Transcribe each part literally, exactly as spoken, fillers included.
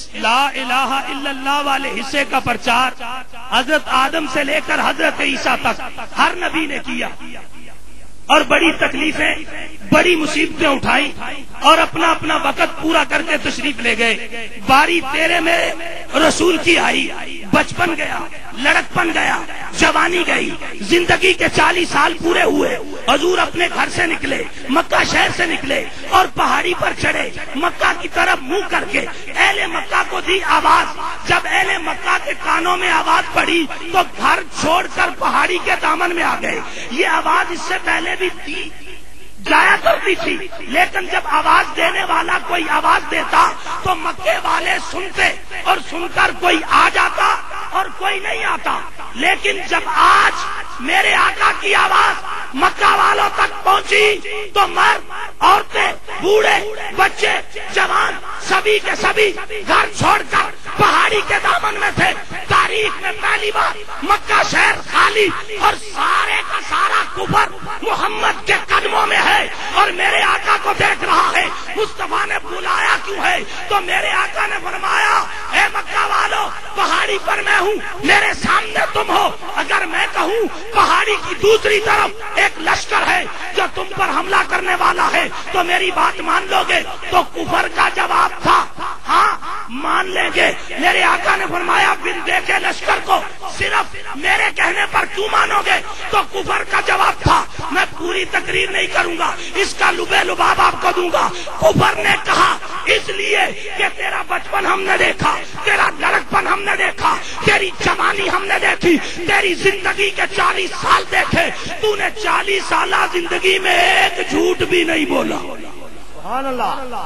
لا الہ الا اللہ والے حصے کا پرچار حضرت آدم سے لے کر حضرت عیسیٰ تک ہر نبی نے کیا، اور بڑی تکلیفیں بڑی مصیبتیں اٹھائی اور اپنا اپنا وقت پورا کر کے تشریف لے گئے۔ باری تیرے میں رسول کی آئی، بچپن گیا، لڑکپن گیا، جوانی گئی، زندگی کے چالیس سال پورے ہوئے، حضور اپنے گھر سے نکلے، مکہ شہر سے نکلے اور پہاڑی پر چڑھے، مکہ کی طرف منہ کر کے اہل مکہ کو دی آواز۔ جب اہل مکہ کے کانوں میں آواز پڑی تو گھر چھوڑ کر پہاڑی کے دامن میں آ گئے۔ یہ آواز اس سے پہلے بھی تھی، جایا کرتی تھی، لیکن جب آواز دینے والا کوئی آواز دیتا تو مکے والے سنتے اور سن کر کوئی آ جاتا اور کوئی نہیں آتا۔ لیکن جب آج میرے آقا کی آواز مکہ والوں تک پہنچی تو مرد، عورتیں، بوڑھے، بچے، جوان، سبھی کے سبھی گھر چھوڑ کر پہاڑی کے دامن میں تھے۔ تاریخ میں پہلی بار مکہ شہر خالی اور سارے کا سارا کفر محمد کے قدموں میں ہے، اور میرے آقا کو دیکھ رہا ہے۔ مصطفیٰ نے بلایا کیوں ہے؟ تو میرے آقا نے فرمایا، اے مکہ والو، پہاڑی پر میں ہوں، میرے سامنے تم ہو، اگر میں کہوں پہاڑی کی دوسری طرف ایک لشکر ہے جو تم پر حملہ کرنے والا ہے تو میری بات مان لو گے؟ تو کفر کا جواب تھا ہاں مان لیں گے۔ میرے آقا نے فرمایا، بن دیکھے لشکر کو صرف میرے کہنے پر کیوں مانو گے؟ تو کفر کا جواب تھا، میں پوری تقریر نہیں کروں گا، اس کا لبے لباب آپ کو دوں گا۔ کفر نے کہا، اس لیے کہ تیرا بچپن ہم نے دیکھا، تیرا لڑکپن ہم نے دیکھا، تیری جوانی ہم نے دیکھی، تیری زندگی کے چالیس سال دیکھے، تو نے چالیس سالہ زندگی میں ایک جھوٹ بھی نہیں بولا۔ سبحان اللہ،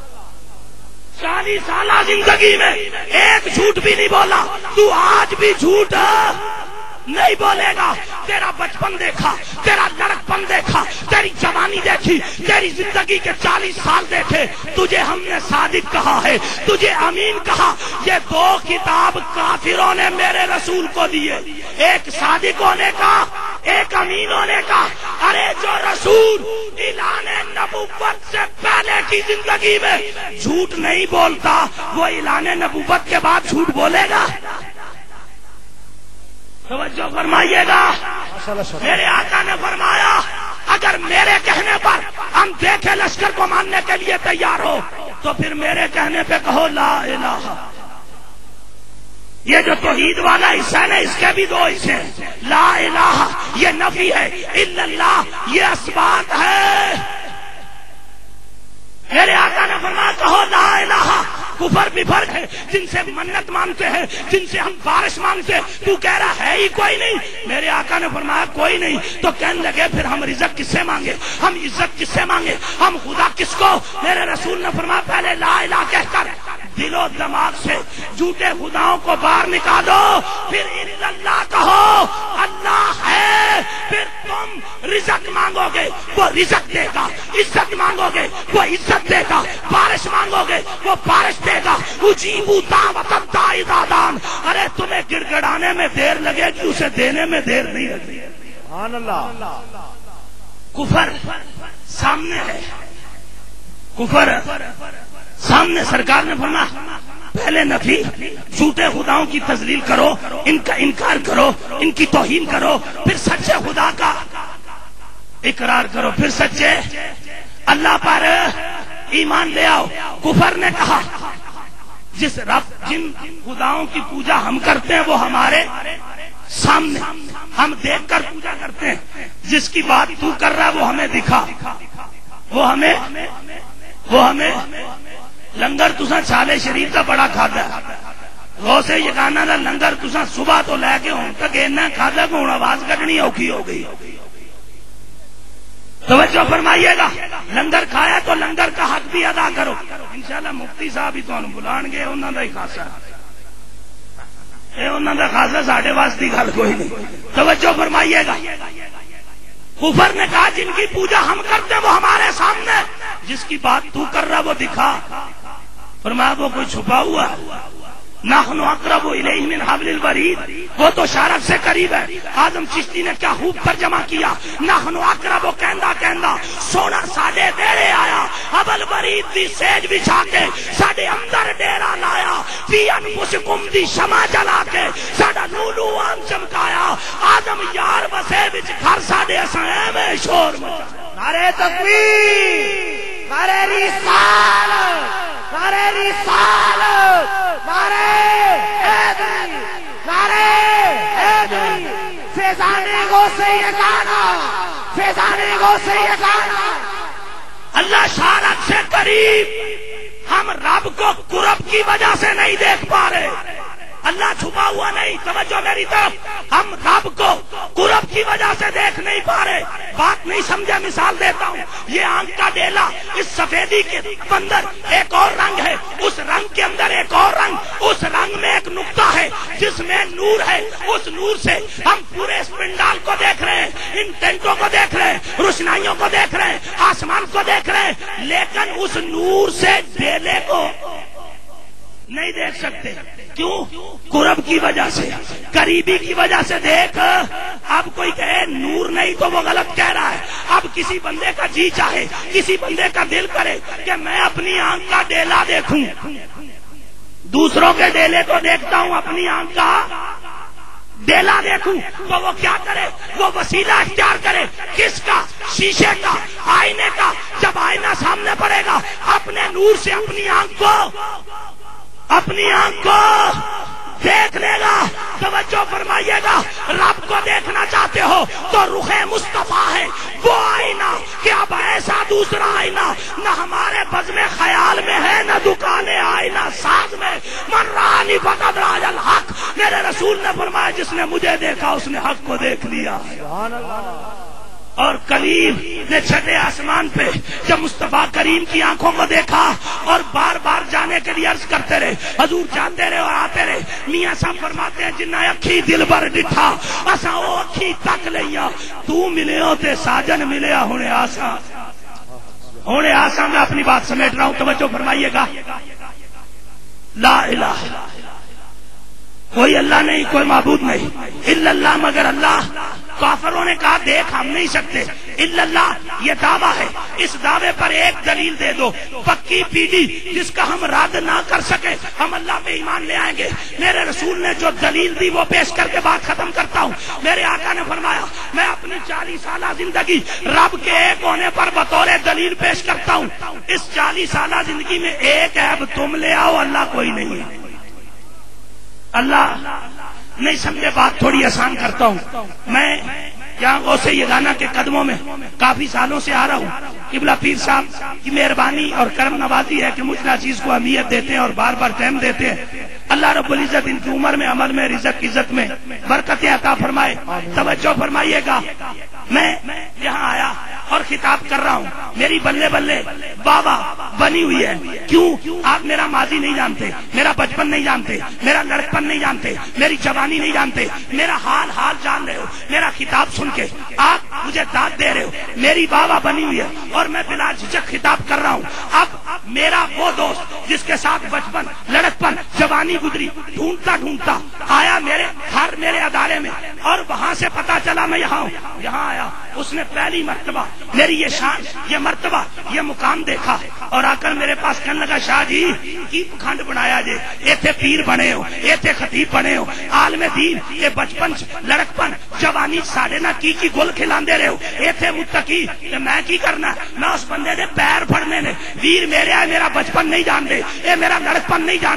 چالیس سالہ زندگی میں ایک جھوٹ بھی نہیں بولا، تو آج بھی جھوٹ نہیں بولے گا۔ تیرا بچپن دیکھا، تیرا لڑکپن دیکھا، تیری جوانی دیکھی، تیری زندگی کے چالیس سال دیکھے، تجھے ہم نے صادق کہا ہے، تجھے امین کہا۔ یہ دو کتاب کافروں نے میرے رسول کو دیے، ایک صادق ہونے کا، ایک امین ہونے کا۔ ارے جو رسول اعلان نبوت سے پہلے کی زندگی میں جھوٹ نہیں بولتا، وہ اعلان نبوت کے بعد جھوٹ بولے گا؟ توجہ فرمائیے گا۔ میرے آقا نے فرمایا، اگر میرے کہنے پر ہم دیکھے لشکر کو ماننے کے لیے تیار ہو تو پھر میرے کہنے پہ کہو لا الہ۔ یہ جو توحید والا حصہ ہے، اس کے بھی دو حصے ہیں، لا الہ یہ نفی ہے، الا اللہ یہ اثبات ہے۔ میرے آقا نے فرمایا، کہو لا الہ۔ کفر بھی فرق ہے، جن سے منت مانگتے ہیں، جن سے ہم بارش مانگتے، تو کہہ رہا ہے ہی کوئی نہیں۔ میرے آقا نے فرمایا کوئی نہیں، تو کہنے لگے پھر ہم رزق کس سے مانگے، ہم عزت کس سے مانگے، ہم خدا کس کو؟ میرے رسول نے فرمایا، پہلے لا الہ کہہ کر دل و دماغ سے جھوٹے خداؤں کو باہر نکالو، پھر الا اللہ کہو، اللہ ہے، پھر تم رزق مانگو گے وہ رزق دے گا، عزت مانگو گے وہ عزت دے گا، بارش مانگو گے وہ بارش دے گا۔ اجیبوا دعوت الداعی اذا دعان۔ ارے تمہیں گڑ گڑانے میں دیر لگے گی، اسے دینے میں دیر نہیں لگتی۔ سبحان اللہ۔ کفر سامنے ہے، کفر سامنے۔ سرکار نے فرمایا، پہلے نفی، جھوٹے خداؤں کی تذلیل کرو، ان کا انکار کرو، ان کی توہین کرو، پھر سچے خدا کا اقرار کرو، پھر سچے اللہ پر ایمان لے آؤ۔ کفر نے کہا، جس رب جن خداؤں کی پوجا ہم کرتے ہیں وہ ہمارے سامنے، ہم دیکھ کر پوجا کرتے ہیں، جس کی بات تو کر رہا ہے وہ ہمیں دکھا، وہ ہمیں وہ ہمیں لنگر تسا چھالے شریف کا بڑا کھادا ہے، غوث یگانہ دا لنگر تسا صبح تو لے کے ہوں تک اینا کھادا کہ ہوں آواز کڈنی اوکھی ہو گئی۔ توجہ فرمائیے گا، لنگر کھایا تو لنگر کا حق بھی ادا کرو۔ انشاءاللہ مفتی صاحب ہی تمہیں بلان گے، انہوں دا ہی خاصا اے انہوں دا خاصا ساڈے واسطے گل کوئی نہیں۔ توجہ فرمائیے گا، کفر نے کہا جن کی پوجا ہم کرتے ہیں وہ ہمارے سامنے، جس کی بات تو کر رہا وہ دکھا۔ فرمایا وہ کوئی چھپا ہوا ہے، نحن اقرب الیہ من حبل الورید، وہ تو شارف سے قریب ہے۔ آدم چشتی نے کیا خوب ترجمہ کیا، نحن اقرب کہندا کہندا سونا ساڈے دیرے آیا، حبل ورید دی سیج بچھا کے ساڈے اندر ڈیرا لایا۔ فی انفسکم دی شمع جلا کے ساڈا لولو آن چمکایا آدم یار وسے وچ گھر ساڈے اساں ایویں شور مچا نعرہ تکبیر نعرہ رسالت نعرہ رسالت نعرہ حیدری نعرہ حیدری فیضانے غوث یگانہ فیضانے غوث یگانہ اللہ شارک سے قریب ہم رب کو قرب کی وجہ سے نہیں دیکھ پا رہے اللہ چھپا ہوا نہیں توجہ میری طرف ہم رب کو قرب کی وجہ سے دیکھ نہیں پا رہے بات نہیں سمجھے مثال دیتا ہوں یہ آنکھ کا ڈیلا اس سفیدی کے اندر ایک اور رنگ ہے اس رنگ کے اندر ایک اور رنگ اس رنگ میں ایک نقطہ ہے جس میں نور ہے اس نور سے ہم پورے اس پنڈال کو دیکھ رہے ہیں ان ٹینٹوں کو دیکھ رہے ہیں روشنائیوں کو دیکھ رہے ہیں آسمان کو دیکھ رہے ہیں لیکن اس نور سے ڈیلے کو نہیں دیکھ سکتے کیوں قرب کی وجہ سے قریبی کی وجہ سے دیکھ اب کوئی کہے نور نہیں تو وہ غلط کہہ رہا ہے اب کسی بندے کا جی چاہے کسی بندے کا دل کرے کہ میں اپنی آنکھ کا ڈیلا دیکھوں دوسروں کے ڈیلے کو دیکھتا ہوں اپنی آنکھ کا ڈیلا دیکھوں تو وہ کیا کرے وہ وسیلہ اختیار کرے کس کا شیشے کا آئینے کا جب آئینہ سامنے پڑے گا اپنے نور سے اپنی آنکھ کو اپنی آنکھ کو دیکھ لے گا توجہ فرمائیے گا رب کو دیکھنا چاہتے ہو تو رخ مصطفیٰ ہے وہ آئینہ کہ اب ایسا دوسرا آئینہ نہ ہمارے بزم خیال میں ہے نہ دکان آئینہ ساز میں من رانی فقد راج الحق میرے رسول نے فرمایا جس نے مجھے دیکھا اس نے حق کو دیکھ لیا سبحان اللہ اور کلیم نے چھٹے آسمان پہ جب مصطفیٰ کریم کی آنکھوں کو دیکھا اور بار بار جانے کے لیے عرض کرتے رہے حضور جاتے رہے اور آتے رہے میاں صاحب فرماتے ہیں جنہ اکھی دل بر ڈٹھا اسا وہ اکھی تک لیا تو ملے ہو تے ساجن ملے ہونے آسا ہونے آسا میں اپنی بات سمیٹ رہا ہوں توجہ فرمائیے گا لا الہ کوئی اللہ نہیں کوئی معبود نہیں الا اللہ مگر اللہ کافروں نے کہا دیکھ ہم نہیں سکتے الا اللہ یہ دعویٰ ہے اس دعوے پر ایک دلیل دے دو پکی پیڈی جس کا ہم رد نہ کر سکے ہم اللہ پہ ایمان لے آئیں گے میرے رسول نے جو دلیل دی وہ پیش کر کے بات ختم کرتا ہوں میرے آقا نے فرمایا میں اپنی چالیس سالہ زندگی رب کے ایک ہونے پر بطور دلیل پیش کرتا ہوں اس چالیس سالہ زندگی میں ایک عیب تم لے آؤ اللہ کوئی نہیں ہے اللہ نہیں سمجھے بات تھوڑی آسان کرتا ہوں میں یہاں غوث یگانہ کے قدموں میں کافی سالوں سے آ رہا ہوں قبلہ پیر صاحب کی مہربانی اور کرم نوازی ہے کہ مجھلا چیز کو اہمیت دیتے ہیں اور بار بار ٹائم دیتے ہیں اللہ رب العزت ان کی عمر میں عمل میں رزق عزت میں برکتیں عطا فرمائے توجہ فرمائیے گا میں یہاں آیا اور خطاب کر رہا ہوں میری بلے بلے بابا بنی ہوئی ہے کیوں آپ میرا ماضی نہیں جانتے میرا بچپن نہیں جانتے میرا لڑکپن نہیں جانتے میری جوانی نہیں جانتے میرا حال حال جان رہے ہو میرا خطاب سن کے آپ مجھے داد دے رہے ہو میری بابا بنی ہوئی ہے اور میں بلا جھجک خطاب کر رہا ہوں اب میرا وہ دوست جس کے ساتھ بچپن لڑکپن جوانی گزری ڈھونڈتا ڈھونڈتا آیا میرے ہر میرے ادارے میں اور وہاں سے پتا چلا میں یہاں ہوں یہاں آیا اس نے پہلی مرتبہ میری یہ شان یہ مرتبہ یہ مقام دیکھا اور آ کر میرے پاس کہنے لگا شاہ جی کی پکھنڈ بنایا جے ایتھے پیر بنے ہو ایتھے خطیب بنے ہو عالم دین یہ بچپن لڑکپن جوانی ساڈے نہ کی کی گل کھلاندے رہے ہو ایتھے متقی تے میں کی کرنا میں اس بندے دے پیر پھڑنے نے ویر میرے آئے میرا بچپن نہیں جان دے اے میرا لڑکپن نہیں جان